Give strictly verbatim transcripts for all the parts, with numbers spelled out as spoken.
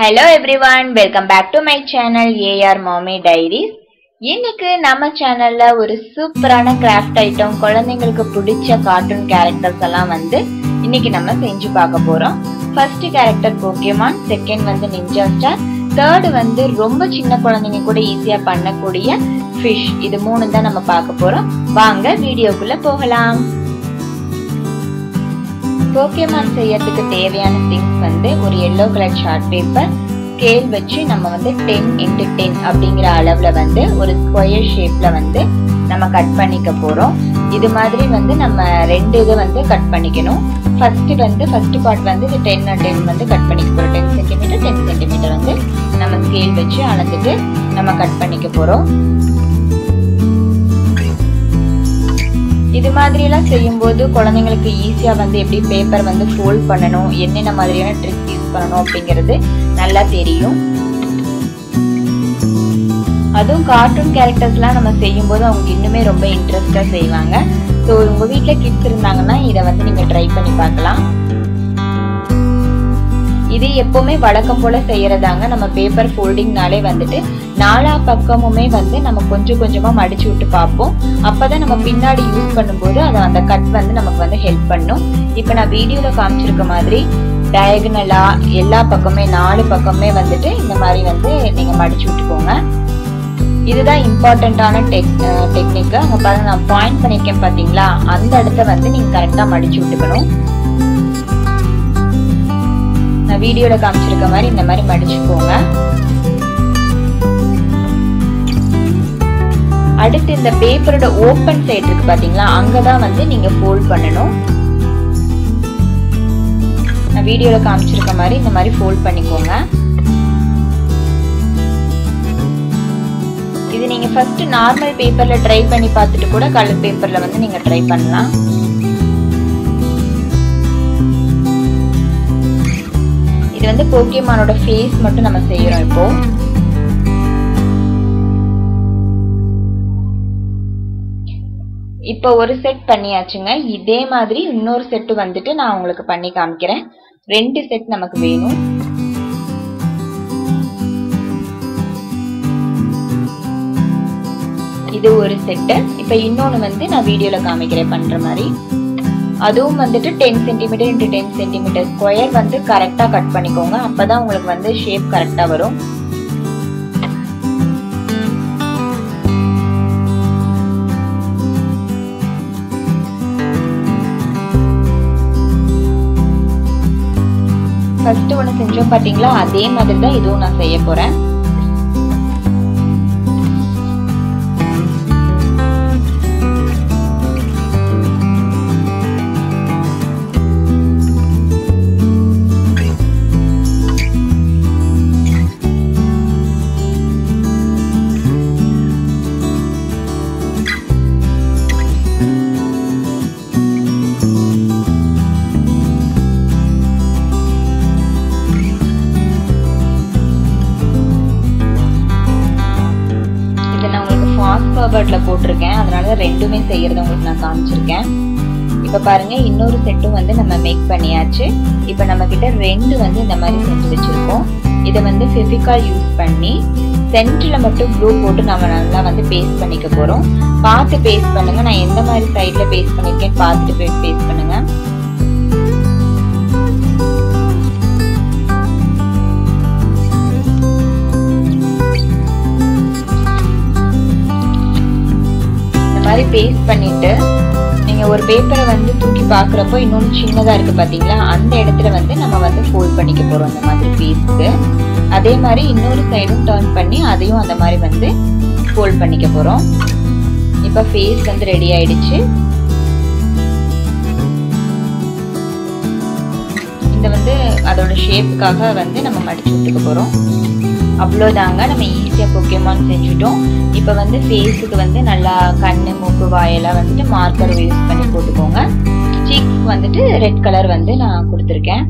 Hello everyone, welcome back to my channel A R Mommy Diaries. இன்னைக்கு நம்ம சேனல்ல ஒரு சூப்பரான கிராஃப்ட் ஐட்டம் குழந்தைங்களுக்கு பிடிச்ச கார்ட்டூன் கேரக்டர்ஸ் எல்லாம் வந்து இன்னைக்கு நம்ம செஞ்சு பார்க்க போறோம். ஃபர்ஸ்ட் கேரக்டர் போக்கேமான், செகண்ட் வந்து நிஞ்சா ஸ்டார், தேர்ட் வந்து ரொம்ப சின்ன குழந்தைங்க கூட ஈஸியா பண்ணக்கூடிய ஃபிஷ். இது மூணு தான் நம்ம பார்க்க போறோம். வாங்க வீடியோக்குள்ள போகலாம். போக்கேமான் செய்யறதுக்கு தேவையான திங்ஸ் வந்து ஒரு yellow colour chart paper, scale வச்சு நம்ம வந்து டென் இன்டு டென் அப்படிங்கிற அளவுல வந்து ஒரு ஸ்கொயர் ஷேப்ல வந்து நம்ம கட் பண்ணிக்க போறோம். இது மாதிரி வந்து நம்ம ரெண்டு இதை வந்து கட் பண்ணிக்கணும். ஃபர்ஸ்ட் வந்து ஃபர்ஸ்ட் பார்ட் வந்து இது டென் டென் வந்து கட் பண்ணிக்க போறோம். டென் சென்டிமீட்டர் டென் சென்டிமீட்டர் வந்து நம்ம ஸ்கேல் வச்சு அளந்துட்டு நம்ம கட் பண்ணிக்க போறோம். இது மாதிரி எல்லாம் செய்யும் போது குழந்தைங்களுக்கு ஈஸியா வந்து எப்படி பேப்பர் வந்து ஃபோல்ட் பண்ணணும், என்னென்ன மாதிரியான ட்ரிக்ஸ் யூஸ் பண்ணணும் அப்படிங்கிறது நல்லா தெரியும். அதுவும் கார்ட்டூன் கேரக்டர்ஸ் எல்லாம் நம்ம செய்யும் போது அவங்க இன்னுமே ரொம்ப இன்ட்ரெஸ்டா செய்வாங்க. ஸோ உங்க வீட்டுல கிட்ஸ் இருந்தாங்கன்னா இதை வந்து நீங்க ட்ரை பண்ணி பார்க்கலாம். இது எப்பவுமே வழக்கம் போல செய்யறதாங்க. நம்ம பேப்பர் ஃபோல்டிங்னாலே வந்துட்டு நாலா பக்கமுமே வந்து நம்ம கொஞ்சம் கொஞ்சமா மடிச்சு விட்டு பார்ப்போம். அப்பதான் நம்ம பின்னாடி யூஸ் பண்ணும்போது அதை அந்த கட் வந்து நமக்கு வந்து ஹெல்ப் பண்ணும். இப்ப நான் வீடியோல காமிச்சிருக்க மாதிரி டயகனலா எல்லா பக்கமே நாலு பக்கமே வந்துட்டு இந்த மாதிரி வந்து நீங்க மடிச்சு விட்டுக்கோங்க. இதுதான் இம்பார்ட்டன்டான டெக் டெக்னிக். அங்க பாருங்க நான் பாயிண்ட் பண்ணிருக்கேன் பாத்தீங்களா, அந்த இடத்த வந்து நீங்க கரெக்டா மடிச்சு விட்டுக்கணும். நான் வீடியோல காமிச்சிருக்க மாதிரி இந்த மாதிரி மடிச்சுக்கோங்க. அடுத்து இந்த பேப்பரோட ஓபன் சைடு இருக்கு பாத்தீங்களா, அங்கதான் வந்து நீங்க ஃபோல்ட் பண்ணணும். நான் வீடியோல காமிச்சிருக்க மாதிரி இந்த மாதிரி ஃபோல்ட் பண்ணிக்கோங்க. இது நீங்க ஃபர்ஸ்ட் நார்மல் பேப்பர்ல ட்ரை பண்ணி பார்த்துட்டு கூட கலர் பேப்பர்ல வந்து நீங்க ட்ரை பண்ணலாம். இது வந்து போக்கேமானோட ஃபேஸ் மட்டும் நம்ம செய்யறோம். இப்போ இப்போ ஒரு செட் பண்ணியாச்சுங்க. இதே மாதிரி இன்னொரு செட் வந்துட்டு நான் உங்களுக்கு பண்ணி காமிக்கிறேன். ரெண்டு செட் நமக்கு வேணும். இது ஒரு செட்டு. இப்ப இன்னொன்னு வந்து நான் வீடியோல காமிக்கிறேன் பண்ற மாதிரி. அதுவும் வந்துட்டு ten centimetre into ten centimetre square வந்து கரெக்டா கட் பண்ணிக்கோங்க. அப்பதான் உங்களுக்கு வந்து ஷேப் கரெக்டா வரும். ஃபர்ஸ்ட் ஒன்று செஞ்சோம் பாத்தீங்களா, அதே மாதிரி தான் இதுவும் நான் செய்ய போறேன். போட்டிருக்கேன், அதனால ரெண்டுமே செய்யறது உங்களுக்கு நான் காமிச்சிருக்கேன். இப்ப பாருங்க இன்னொரு செட்டும் வந்து நம்ம மேக் பண்ணியாச்சு. இப்ப நம்ம கிட்ட ரெண்டு வந்து இந்த மாதிரி செஞ்சு வச்சிருக்கோம். இதை வந்து ஃபெவிகால் யூஸ் பண்ணி சென்டர்ல மட்டும் க்ளூ போட்டு நம்ம நல்லா வந்து பேஸ்ட் பண்ணிக்க போறோம். பார்த்து பேஸ்ட் பண்ணுங்க. நான் எந்த மாதிரி சைட்ல பேஸ்ட் பண்ணிருக்கேன் பார்த்துட்டு போய் பேஸ்ட் பண்ணுங்க. மாதிரி பேஸ்ட் பண்ணிட்டு நீங்க ஒரு பேப்பரை வந்து தூக்கி பாக்குறப்போ இன்னொன்னு சின்னதா இருக்கு பாத்தீங்களா, அந்த இடத்துல வந்து நம்ம வந்து ஃபோல்ட் பண்ணிக்க போறோம் அந்த மாதிரி பேஸ்ட். அதே மாதிரி இன்னொரு சைடும் டர்ன் பண்ணி அதையும் அந்த மாதிரி வந்து ஃபோல்ட் பண்ணிக்க போறோம். இப்ப ஃபேஸ் வந்து ரெடி ஆயிடுச்சு. இந்த வந்து அதோட ஷேப்புக்காக வந்து நம்ம மடிச்சு விட்டுக்க போறோம். அவ்வளோதாங்க, நம்ம ஈஸியா போக்கேமான் செஞ்சுட்டோம். இப்ப வந்து ஃபேஸுக்கு வந்து நல்லா கண்ணு மூக்கு வாயெல்லாம் வந்துட்டு மார்க்கர் யூஸ் பண்ணி போட்டுக்கோங்க. சீக்ஸ்க்கு வந்துட்டு ரெட் கலர் வந்து நான் கொடுத்துருக்கேன்.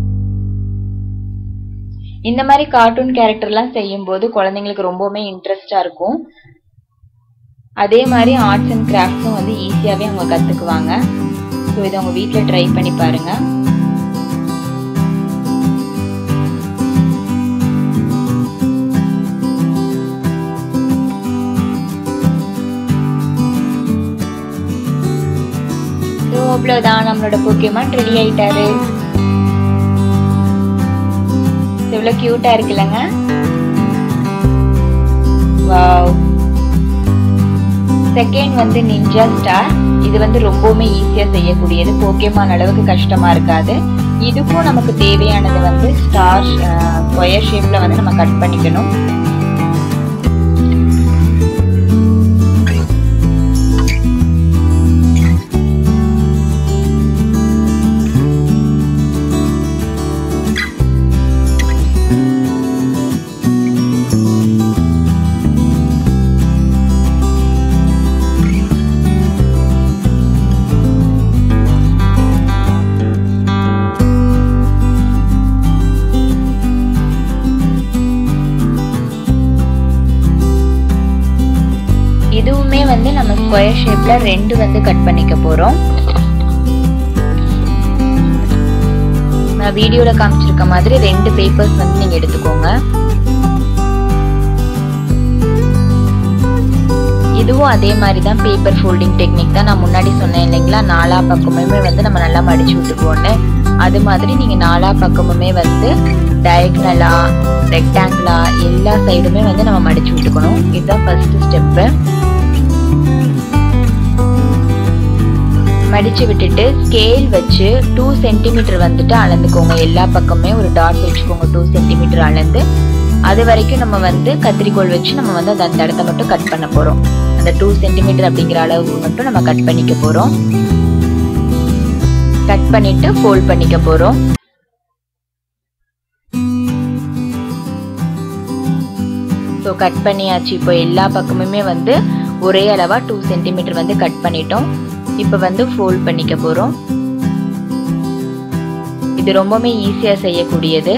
இந்த மாதிரி கார்ட்டூன் கேரக்டர் எல்லாம் செய்யும் போது குழந்தைங்களுக்கு ரொம்பவுமே இன்ட்ரெஸ்டா இருக்கும். அதே மாதிரி ஆர்ட்ஸ் அண்ட் கிராஃப்ட்ஸும் வந்து ஈஸியாவே அவங்க கத்துக்குவாங்க. ஸோ இதை உங்க வீட்டுல ட்ரை பண்ணி பாருங்க. அவ்வளவுதான், நம்மளோட போக்கேமான் ரெடி ஆயிட்டாரு. எவ்வளவு கியூட்டா இருக்குல்லங்க. வாவ். செகண்ட் வந்து நிஞ்சா ஸ்டார். இது வந்து ரொம்பவுமே ஈஸியா செய்யக்கூடியது, போக்கேமான் அளவுக்கு கஷ்டமா இருக்காது. இதுக்கும் நமக்கு தேவையானது வந்து ஸ்டார் ஸ்கொயர் ஷேப்ல வந்து நம்ம கட் பண்ணிக்கணும். இதுவுமே வந்து நம்ம ஸ்கொயர் ஷேப்ல ரெண்டு வந்து கட் பண்ணிக்க போறோம். நான் வீடியோல காமிச்சிருக்க மாதிரி ரெண்டு பேப்பர்ஸ் வந்து நீங்க எடுத்துக்கோங்க. இதுவும் அதே மாதிரி தான் பேப்பர் ஃபோல்டிங் டெக்னிக் தான். நான் முன்னாடி சொன்னேன் இல்லைங்களா, நாலா பக்கமுமே வந்து நம்ம நல்லா மடிச்சு விட்டுக்குவோன்னு. அது மாதிரி நீங்க நாலா பக்கமுமே வந்து டயகனலா ரெக்டாங்கிளா எல்லா சைடுமே வந்து நம்ம மடிச்சு விட்டுக்கணும். இதுதான் ஃபர்ஸ்ட் ஸ்டெப்பு. மடிச்சு விட்டுட்டு ஸ்கேல் வச்சு டூ சென்டிமீட்டர் வந்துட்டு அளந்துக்கோங்க. எல்லா பக்கமே ஒரு டாட் வச்சுக்கோங்க, டூ சென்டிமீட்டர் அளந்து. அது வரைக்கும் நம்ம வந்து கத்திரிக்கோல் வச்சு நம்ம வந்து அந்த இடத்த மட்டும் கட் பண்ண போறோம். அந்த டூ சென்டிமீட்டர் அப்படிங்கிற அளவு மட்டும் நம்ம கட் பண்ணிக்க போறோம். கட் பண்ணிட்டு ஃபோல்ட் பண்ணிக்க போறோம். ஸோ கட் பண்ணியாச்சு. இப்போ எல்லா பக்கமுமே வந்து ஒரே அளவா டூ சென்டிமீட்டர் வந்து கட் பண்ணிட்டோம். இப்போ வந்து ஃபோல்ட் பண்ணிக்க போறோம். இது ரொம்பவே ஈஸியா செய்யக்கூடியது.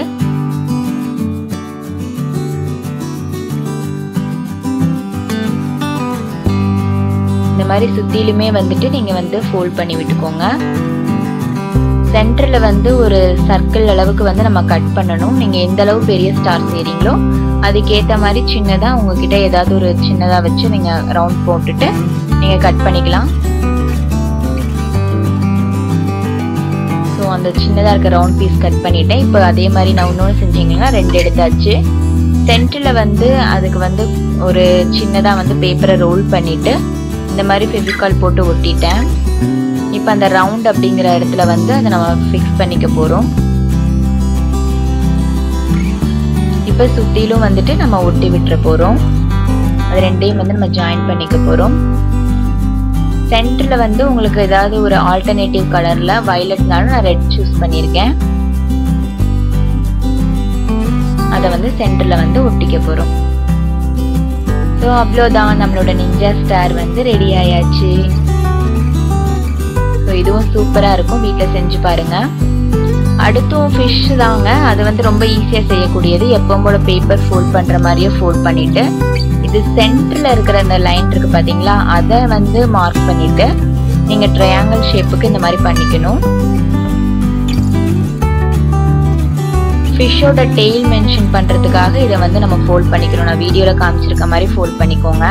இந்த மாதிரி சுத்திலுமே வந்துட்டு நீங்க வந்து ஃபோல்ட் பண்ணி விட்டுக்கோங்க. சென்டர்ல வந்து ஒரு சர்க்கிள் அளவுக்கு வந்து நம்ம கட் பண்ணணும். நீங்க எந்த அளவு பெரிய ஸ்டார் செய்றீங்களோ அதுக்கேற்ற மாதிரி சின்னதா உங்ககிட்ட ஏதாவது ஒரு சின்னதா வச்சு நீங்க ரவுண்ட் போட்டுட்டு நீங்க கட் பண்ணிக்கலாம். ஸோ அந்த சின்னதா இருக்க ரவுண்ட் பீஸ் கட் பண்ணிட்டேன். இப்போ அதே மாதிரி நான் இன்னொன்று செஞ்சீங்கன்னா ரெண்டு எடுத்தாச்சு. சென்டர்ல வந்து அதுக்கு வந்து ஒரு சின்னதா வந்து பேப்பரை ரோல் பண்ணிட்டு இந்த மாதிரி ஃபெவிகால் போட்டு ஒட்டிட்டேன். இப்போ அந்த ரவுண்ட் அப்படிங்கிற இடத்துல வந்து அதை நம்ம ஃபிக்ஸ் பண்ணிக்க போறோம். இப்போ சுத்திலும் வந்துட்டு நம்ம ஒட்டி விட்டுற போறோம். அது ரெண்டையும் வந்து நம்ம ஜாயின் பண்ணிக்க போறோம். சென்டர்ல வந்து உங்களுக்கு ஏதாவது ஒரு ஆல்டர்னேட்டிவ் கலர்ல வயலட்னாலும் நான் ரெட் சூஸ் பண்ணியிருக்கேன். அதை வந்து சென்டர்ல வந்து ஒட்டிக்க போறோம். ஸோ அவ்வளோதான், நம்மளோட நிஞ்சா ஸ்டார் வந்து ரெடி ஆயாச்சு. ஸோ இதுவும் சூப்பரா இருக்கும், வீட்டில் செஞ்சு பாருங்க. அடுத்தும் ஃபிஷ் தாங்க. அது வந்து ரொம்ப ஈஸியா செய்யக்கூடியது. எப்பவும் போல பேப்பர் ஃபோல்ட் பண்ற மாதிரியே ஃபோல்ட் பண்ணிட்டு இது சென்டர்ல இருக்கிற அந்த லைன் இருக்கு பாத்தீங்களா, அதை வந்து மார்க் பண்ணிட்டு நீங்க ட்ரையாங்கிள் ஷேப்புக்கு இந்த மாதிரி பண்ணிக்கணும். ஃபிஷ்ஷோட டெயில் மென்ஷன் பண்றதுக்காக இதை வந்து நம்ம ஃபோல்ட் பண்ணிக்கணும். நான் வீடியோல காமிச்சிருக்க மாதிரி ஃபோல்ட் பண்ணிக்கோங்க.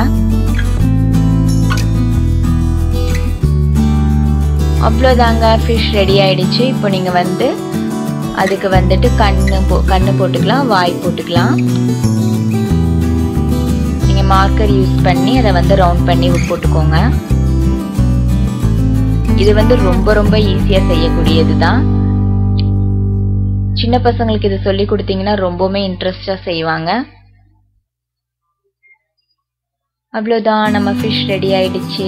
அவ்வளோதாங்க, ஃபிஷ் ரெடி ஆயிடுச்சு. இப்போ நீங்க வந்து அதுக்கு வந்துட்டு கண்ணு போ கண்ணு போட்டுக்கலாம், வாய் போட்டுக்கலாம். நீங்க மார்க்கர் யூஸ் பண்ணி அதை வந்து ரவுண்ட் பண்ணி போட்டுக்கோங்க. இது வந்து ரொம்ப ரொம்ப ஈஸியா செய்யக்கூடியது தான். சின்ன பசங்களுக்கு இது சொல்லி கொடுத்தீங்கன்னா ரொம்பவுமே இன்ட்ரெஸ்டா செய்வாங்க. அவ்வளோதான், நம்ம ஃபிஷ் ரெடி ஆயிடுச்சு.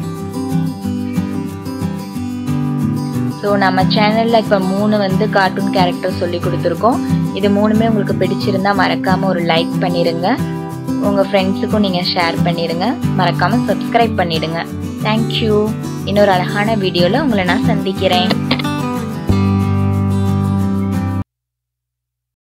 ஸோ நம்ம சேனல்ல இப்போ மூணு வந்து கார்ட்டூன் கேரக்டர் சொல்லி கொடுத்துருக்கோம். இது மூணுமே உங்களுக்கு பிடிச்சிருந்தா மறக்காம ஒரு லைக் பண்ணிடுங்க. உங்க ஃப்ரெண்ட்ஸுக்கும் நீங்க ஷேர் பண்ணிடுங்க. மறக்காம சப்ஸ்கிரைப் பண்ணிடுங்க. தேங்க்யூ. இன்னொரு அழகான வீடியோல உங்களை நான் சந்திக்கிறேன்.